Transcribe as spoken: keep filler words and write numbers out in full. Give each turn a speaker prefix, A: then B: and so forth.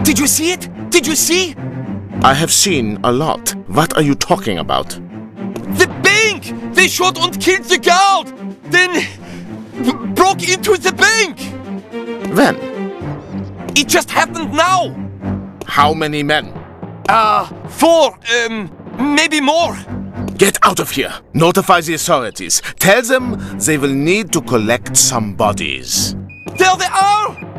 A: Did you see it? Did you see?
B: I have seen a lot. What are you talking about?
A: The bank! They shot and killed the guard! Then b- broke into the bank!
B: When?
A: It just happened now!
B: How many men?
A: Uh, four, um, maybe more.
B: Get out of here. Notify the authorities. Tell them they will need to collect some bodies.
A: There they are!